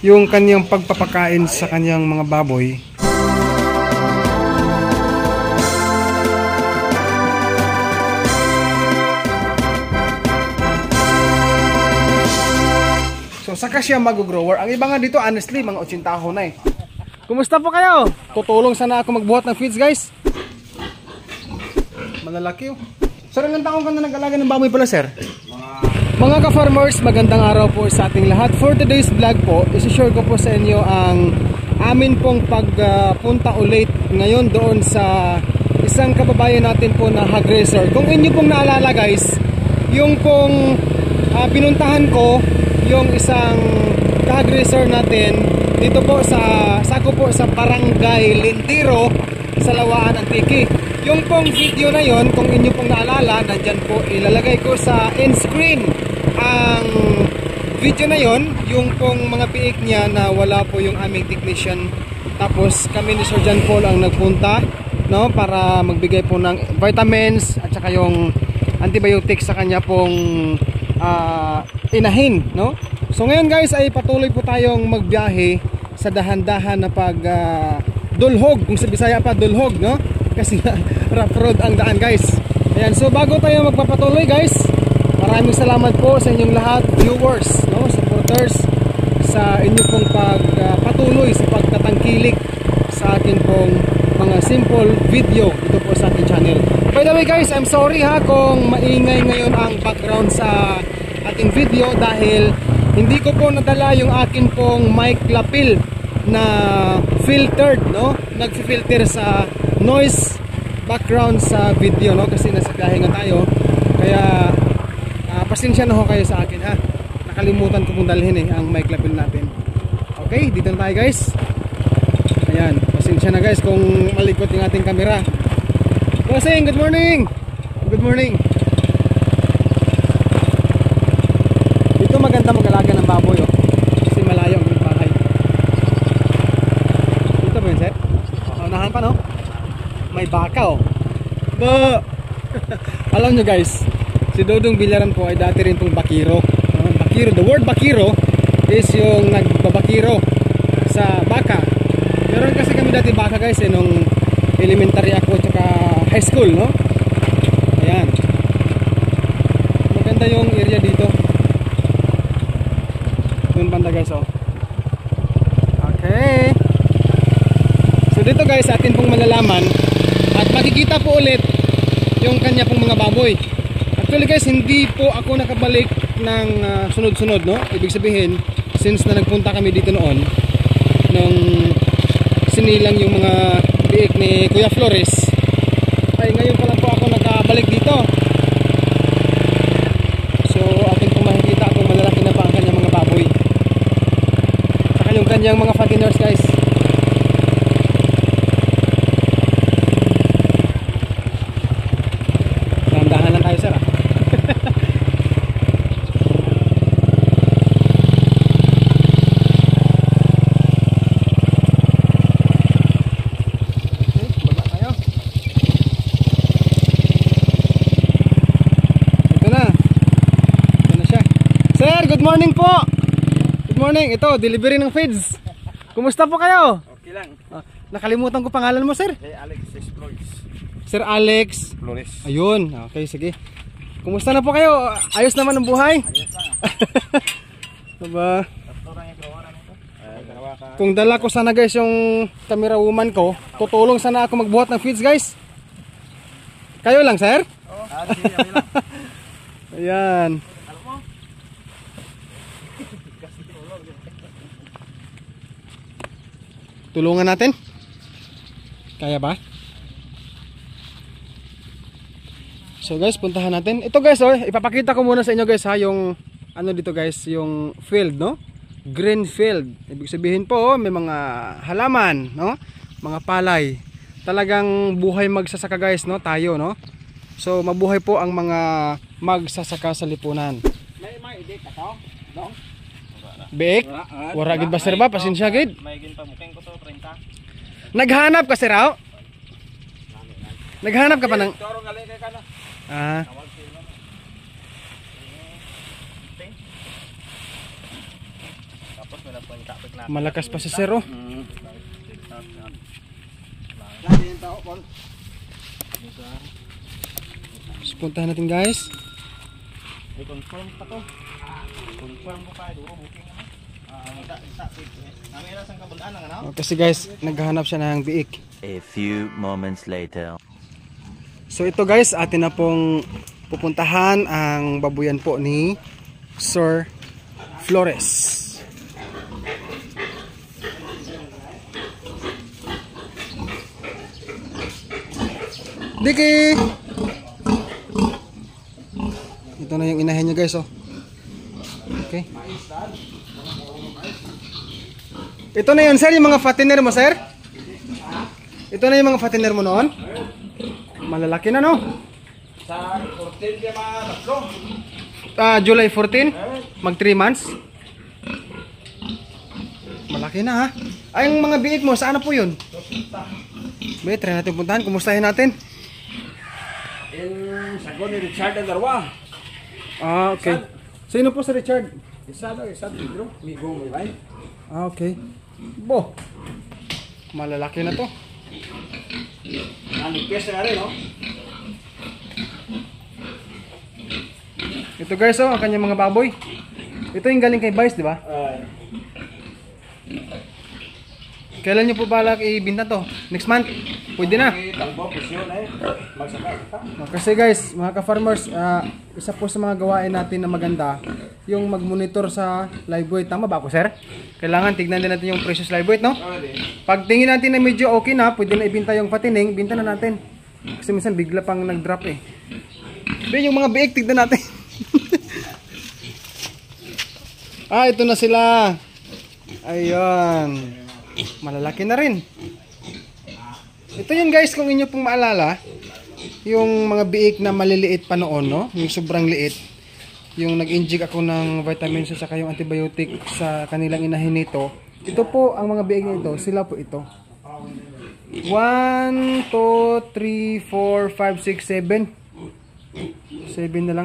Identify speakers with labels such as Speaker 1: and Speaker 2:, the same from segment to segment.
Speaker 1: yung kanyang pagpapakain sa kanyang mga baboy. So saka siya mag-grower. Ang iba nga dito honestly mga 80 taon na eh. Kumusta po kayo? Tutulong sana ako magbuhat ng feeds guys. Malalaki oh. Sir, ilang taong ka na nag-alaga ng baboy pala sir? Mga ka-farmers, magandang araw po sa ating lahat. For today's vlog po, isi-share ko po sa inyo ang amin pong pagpunta ulit ngayon doon sa isang kababayan natin po na hog raiser. Kung inyo pong naalala guys, yung pong pinuntahan ko yung isang hog raiser natin dito po sa sako po sa Barangay Lintiro sa Lawaan, Antique. Yung pong video na yon, kung inyo pong naalala, nandyan po ilalagay ko sa end screen ang video na yon, yung pong mga piik niya na wala po yung aming technician. Tapos kami ni Sir John Paul ang nagpunta, no, para magbigay po ng vitamins at saka yung antibiotics sa kanya pong inahin, no? So ngayon guys ay patuloy po tayong magbiyahe sa dahan-dahan na pag dulhog, kung sa Bisaya pa dulhog, no? Kasi rough road ang daan guys. Ayan, so bago tayo magpapatuloy guys, maraming salamat po sa inyong lahat, viewers, no, supporters, sa inyo pong pagpatuloy sa pagtatangkilik sa akin pong mga simple video dito po sa ating channel. By the way guys, I'm sorry ha kung maingay ngayon ang background sa ating video dahil hindi ko po nadala yung akin pong mic lapel na filtered, no? Nag-filter sa noise background sa video, no? Kasi nasa biyahe nga tayo. Kaya pasensya na ho kayo sa akin ha. Nakalimutan ko pong dalhin ang mic lapel natin. Okay, dito na tayo guys. Ayan, pasensya na guys kung malikot yung ating camera. Bossing, good morning. Good morning. Dito maganda mag-alaga ng baboy oh. Kasi malayo ang bahay. Dito ba yun sir? Unahan pa no? May baka oh. Alam nyo guys, si Dodong Bilaran po ay dati rin pong bakiro. Bakiro, the word bakiro is yung nagbabakiro sa baka. Meron kasi kami dati baka guys nung elementary ako tsaka high school, no? Ayan. Maganda yung area dito. Doon banda guys oh. Okay. So dito guys atin pong malalaman at makikita po ulit yung kanya pong mga baboy. Actually guys, hindi po ako nakabalik ng sunod-sunod, no? Ibig sabihin, since na nagpunta kami dito noon, nung sinilang yung mga biik ni Kuya Flores, ay ngayon pa lang po ako nakabalik dito. So, atin pong makikita kung malalaki na pa ang kanyang mga baboy. Saka yung kanyang mga fatteners guys. Dahan lang tayo sir ah. Baba tayo. Ito na. Ito na siya. Sir, good morning po. Good morning. Ito, delivery ng feeds. Kumusta po kayo?
Speaker 2: Okay lang.
Speaker 1: Nakalimutan ko pangalan mo sir.
Speaker 2: Alex Flores.
Speaker 1: Sir Alex
Speaker 2: Flores.
Speaker 1: Ayun, okay, sige. Kumusta na po kayo? Ayos naman ang buhay?
Speaker 2: Ayos lang.
Speaker 1: Diba? Kung dala ko sana guys yung camera woman ko, tutulong sana ako magbuhat ng feeds guys. Kayo lang sir?
Speaker 2: Oo. Sige, ako lang.
Speaker 1: Ayan. Tulungan natin? Kaya ba? So guys, puntahan natin. Ito guys, oh, ipapakita ko muna sa inyo guys ha, yung ano dito guys, yung field, no? Green field. Ibig sabihin po, may mga halaman, no? Mga palay. Talagang buhay magsasaka guys, no? Tayo, no? So mabuhay po ang mga magsasaka sa lipunan.
Speaker 2: May edit ako? No?
Speaker 1: Beek? Wara gid ba sir ba? Pasensya gid.
Speaker 2: May gin pa booking ko to 30.
Speaker 1: Naghanap ka sir, oh? Naghanap ka pa ng
Speaker 2: Toro ngali kay kana.
Speaker 1: ah.
Speaker 2: Tapos may
Speaker 1: Malakas pa si sir oh. So, puntahan natin guys.
Speaker 2: I-confirm pa to. Confirm ko pa duro booking naman. Namira sang kabulan ang ano?
Speaker 1: Kasi guys, naghahanap siya ng biik.
Speaker 3: A few moments later.
Speaker 1: So ito guys, atin na pong pupuntahan ang babuyan po ni Sir Flores. Diki! Ito na yung inahin niya guys oh. Okay. Ito na yun sir, yung mga fattener mo sir? Ito na yung mga fattener mo noon? Malalaki na no?
Speaker 2: Sa 14 kaya mga tatlo.
Speaker 1: July 14, mag 3 months. Malaki na ha. Ay, yung mga biik mo, saan na po yun? May, try natin puntahan, kumustahin natin.
Speaker 2: Yung sagot ni Richard ang darwa.
Speaker 1: Okay. Sino po si Richard?
Speaker 2: Isa Pedro. Migo mo ba?
Speaker 1: Okay. Bo, malalaki na to.
Speaker 2: Nanipes na rin, no?
Speaker 1: Ito guys oh, ang kanyang mga baboy. Ito yung galing kay Vice, di ba? Kailan nyo po balak ibinta to? Next month? Pwede na.
Speaker 2: Tangbo, presyon eh. Magsaka.
Speaker 1: Kasi guys, mga ka-farmers, isa po sa mga gawain natin na maganda, yung mag-monitor sa live weight. Tama ba ako, sir? Kailangan tignan din natin yung precious live weight, no? Pag tingin natin na medyo okay na, pwede na ibinta yung patining, binta na natin. Kasi minsan bigla pang nag-drop eh. Pero yung mga biik, tignan natin. Ito na sila. Ayun. Malalaki na rin. Ito yung guys, kung inyo pong maalala, yung mga biik na maliliit pa noon, no? Yung sobrang liit. Yung nag-inject ako ng vitamins at saka yung antibiotic sa kanilang inahin nito. Ito po, ang mga biik nito, sila po ito. 1, 2, 3, 4, 5, 6, 7. 7 na lang.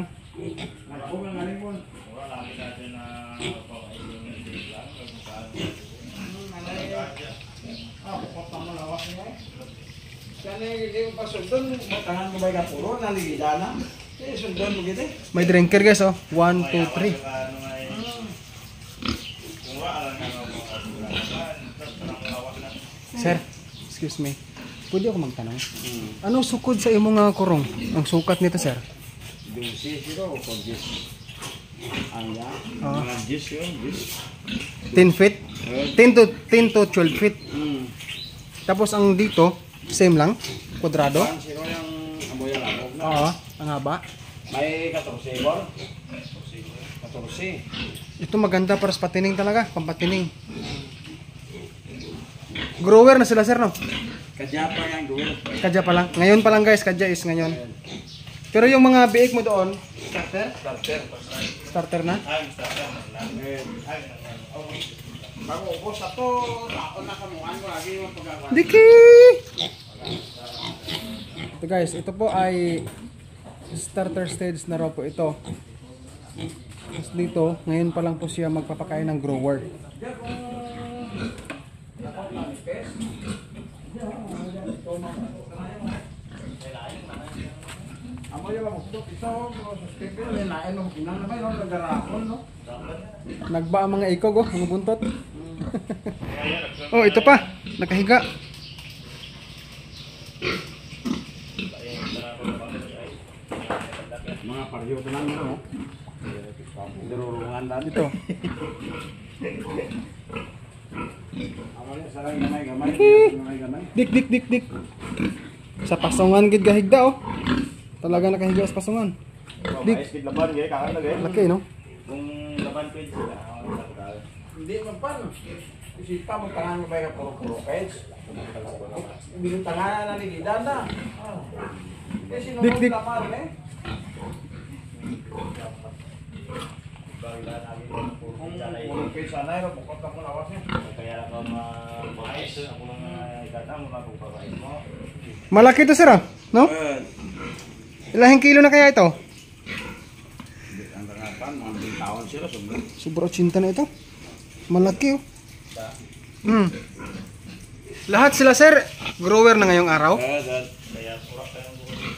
Speaker 1: May drinker guys oh. 1, 2, 3. Sir, excuse me. Pwede ako magtanong? Anong sukod sa imong nga kurong? Ang sukat nito sir? 10 feet? 10 to 12 feet. Tapos ang dito, same lang? Kwadrado? Oo, ang haba.
Speaker 2: May 14 bor. 14.
Speaker 1: Ito maganda para sa patining talaga, pampatining. Grower na sila sir no?
Speaker 2: Kadya pa yan, dulo.
Speaker 1: Kadya pa lang. Ngayon pa lang guys, kadya is ngayon. Pero yung mga biik mo doon, starter? Starter na?
Speaker 2: Mag-ubos na to, ako na kamuhan ko lagi yung pagkakawa.
Speaker 1: Diki! Ito guys, ito po ay starter stage na raw po ito. Tapos dito, ngayon pa lang po siya magpapakain ng grower. Nagba ang mga ikog oh, mga buntot. Oh, ito pa, nakahiga.
Speaker 2: Mga paryo ko lang no. Darurungan lang
Speaker 1: Ito.
Speaker 2: Amanya sarang gamay-gamay.
Speaker 1: Dik. Sa pasongan gid gahigda oh. Talaga nakahiga sa pasongan. Dik.
Speaker 2: Dik laban gay kakan lagi.
Speaker 1: Laki no?
Speaker 2: Kung laban page sila. Hindi man pan. Isita mo tangan mo ba ka puro page. Bilang tangan na ni Dada. Kasi no
Speaker 1: Dik.
Speaker 2: laman eh. Kung page sana ro bukod ka mo lawas niya. Kaya ako mais ako lang itatang mo ako pagkain mo.
Speaker 1: Malaki to sir ah, no? Ilang kilo na kaya ito?
Speaker 2: Ang tangapan, mga taon sila, sobrang.
Speaker 1: Sobra 80 na ito. Malaki oh. Lahat sila sir, grower na ngayong araw.
Speaker 2: Kaya pura tayo.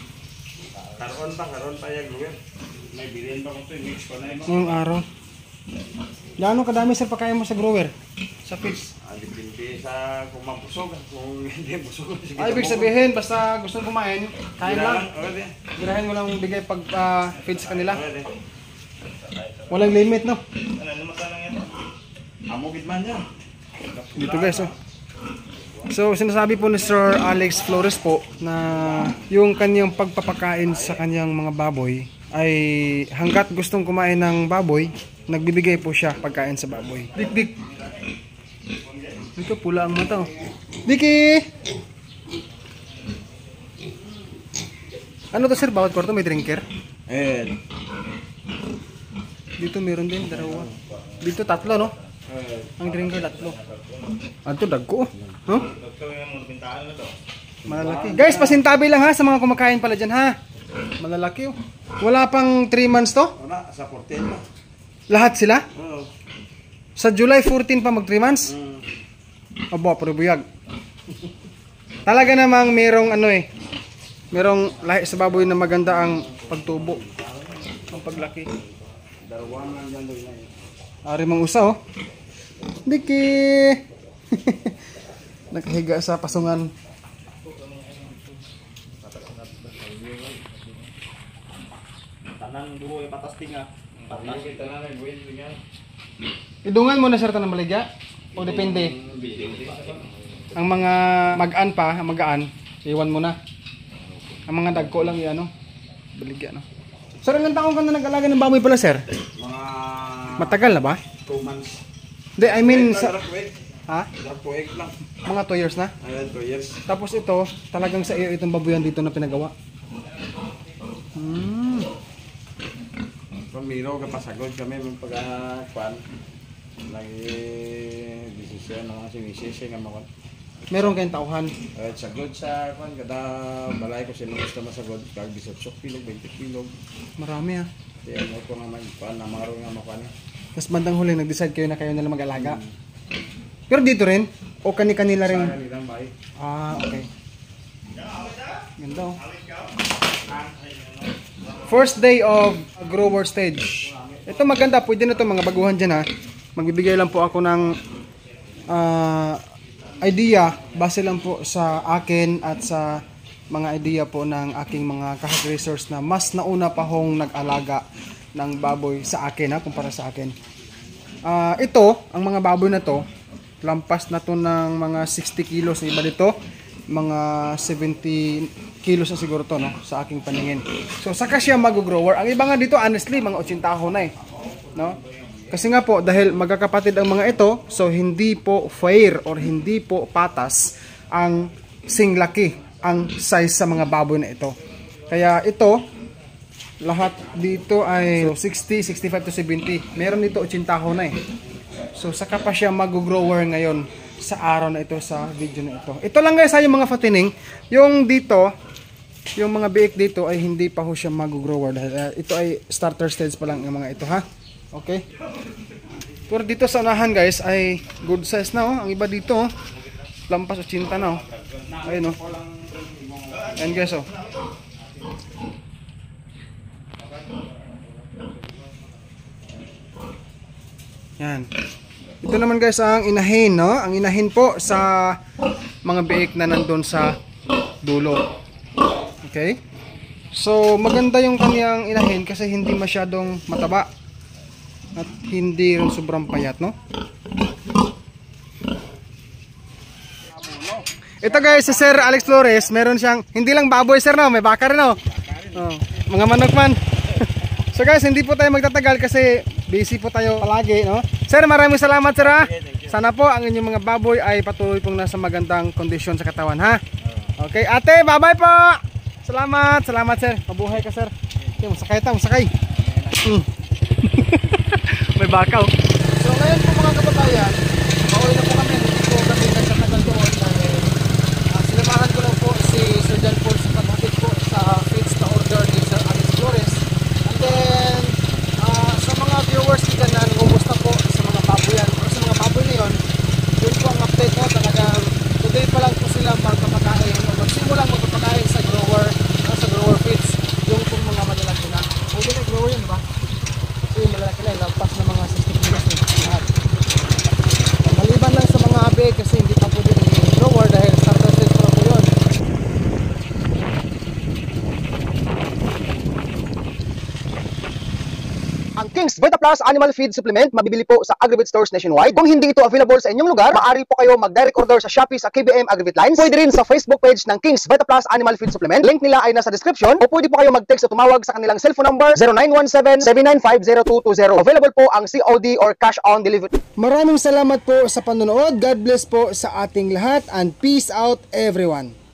Speaker 2: Karon pa yung grower. May bilhin pa ko ito, mix ko na yun.
Speaker 1: Ngayong araw. Gaano kadami sir pakain mo sa grower? Sa feeds?
Speaker 2: Dipindi sa kung mabusog, kung hindi busog.
Speaker 1: Ay, ibig sabihin, basta gusto kumain, kain lang.
Speaker 2: Okay.
Speaker 1: Birahin mo lang bigay pag feed sa kanila.
Speaker 2: Okay.
Speaker 1: Walang limit, no?
Speaker 2: Ano matanong ito? Amugid man yan.
Speaker 1: Dito guys, oh. So, sinasabi po ni Sir Alex Flores po na yung kanyang pagpapakain sa kanyang mga baboy ay hanggat gustong kumain ng baboy, nagbibigay po siya pagkain sa baboy. Dik. Ito pula ang mata, oh. Diki! Ano to sir? Bawat kwarto may drinker? Dito meron din, dalawa. Dito tatlo, no? Ang drinker tatlo. Ito dagko, oh. Malalaki. Guys, pasintabi lang ha sa mga kumakain pala dyan ha. Malalaki, oh. Wala pang 3 months to?
Speaker 2: Wala, sa 14 na.
Speaker 1: Lahat sila?
Speaker 2: Oo.
Speaker 1: Sa July 14 pa mag 3 months? Abo, pero buyag. Talaga namang merong ano eh. Merong lahi sa baboy na maganda ang pagtubo. Ang paglaki.
Speaker 2: Dalawang lang dyan doon na yun.
Speaker 1: Ari mang usa, oh. Diki! Nakahiga sa pasungan.
Speaker 2: Tanan duro yung patas tinga. Patas yung tanan ay buwin tinga.
Speaker 1: Idungan mo na sir tanang baligya? O depende? Ang mga magaan pa, ang magaan, iwan mo na. Ang mga dagko lang ano, baligya, no? Sir, ilang taon ka na nag-alaga ng baboy pala, sir?
Speaker 2: Mga
Speaker 1: Matagal na ba?
Speaker 2: 2 months.
Speaker 1: Hindi, I mean sa...
Speaker 2: Darpuig.
Speaker 1: Ha?
Speaker 2: Darpuig lang.
Speaker 1: Mga 2 years na?
Speaker 2: Ayan, 2 years.
Speaker 1: Tapos ito, talagang sa iyo itong baboyan dito na pinagawa.
Speaker 2: Pamiro ka pasagod kami ng pagkakuan. Lagi desisyon ng mga sinisisi nga makon.
Speaker 1: Meron kayong tauhan.
Speaker 2: Sagod sa kuan kada balay ko sino gusto masagod kag 18 kilo, 20 kilo.
Speaker 1: Marami ha.
Speaker 2: Kaya mo ko naman kuan na maro nga makuan.
Speaker 1: Tapos bandang huli nag-decide kayo na kayo na lang mag-alaga. Pero dito rin? O kani-kanila rin?
Speaker 2: Sa kanilang bahay.
Speaker 1: Ah, okay. Ganda, oh. First day of grower stage. Ito maganda, pwede na ito mga baguhan dyan ha. Magbibigay lang po ako ng idea base lang po sa akin at sa mga idea po ng aking mga kahag-racers na mas nauna pa hong nag-alaga ng baboy sa akin ha, kumpara sa akin. Ito, ang mga baboy na to, lampas na to ng mga 60 kilos. Iba dito, mga 70 kilos na siguro to, no, sa aking paningin. So, saka siya mag-grower. Ang iba nga dito, honestly, mga 80 na eh. No? Kasi nga po, dahil magkakapatid ang mga ito, so hindi po fair or hindi po patas ang singlaki, ang size sa mga baboy na ito. Kaya ito, lahat dito ay 60, 65 to 70. Meron dito 80 na eh. So, saka pa siya mag-grower ngayon sa araw na ito, sa video na ito. Ito lang guys, yung mga fatining. Yung dito, yung mga biik dito ay hindi pa ho siya mag-grower. Dahil ito ay starter stage pa lang yung mga ito ha. Okay. Pero dito sa unahan guys ay good size na oh. Ang iba dito oh, lampas 80 na oh. Ayun oh. Ayan guys oh. Yan. Ito naman guys ang inahin no. Ang inahin po sa mga biik na nandun sa dulo. Okay. So maganda yung kanyang inahin kasi hindi masyadong mataba. At hindi rin sobrang payat, no? Ito guys, si Sir Alex Flores, meron siyang, hindi lang baboy sir, no? May baka rin, no? Oh, mga manok man. So guys, hindi po tayo magtatagal kasi busy po tayo palagi, no? Sir, maraming salamat sir ha. Sana po ang inyong mga baboy ay patuloy pong nasa magandang kondisyon sa katawan, ha? Okay, ate, bye-bye po! Salamat, salamat sir. Mabuhay ka sir. Okay, masakay tayo, masakay. May bakaw. So ngayon po mga kababayan, pauwi na po kami. Hindi po kami nagtatagal doon dahil sinamahan ko lang po si Sir John Paul sa paghatid po sa feeds na order ni Sir Alex Flores. And then sa mga viewers kita na kumusta po sa mga baboyan o sa mga baboy na yun, update ko talagang today pa lang po sila magpapakain o magsimulang magpapakain sa grower feeds yung pong mga malalaki na. Okay na grower yun, ba? So yung malalaki na, lampas na mga 60 kilos lahat. Maliban lang sa mga abe kasi hindi pa po din yung grower dahil starter stage pa po yun.
Speaker 4: Ang King's Vita Plus Animal Feed Supplement mabibili po sa Agrivit stores nationwide. Kung hindi ito available sa inyong lugar, maaari po kayo mag-direct order sa Shopee sa KBM Agrivit Lines. Pwede rin sa Facebook page ng King's Vita Plus Animal Feed Supplement. Link nila ay nasa description o pwede po kayo mag-text o tumawag sa kanilang cellphone number 0917-795-0220. Available po ang COD or cash on delivery.
Speaker 1: Maraming salamat po sa panonood. God bless po sa ating lahat and peace out everyone.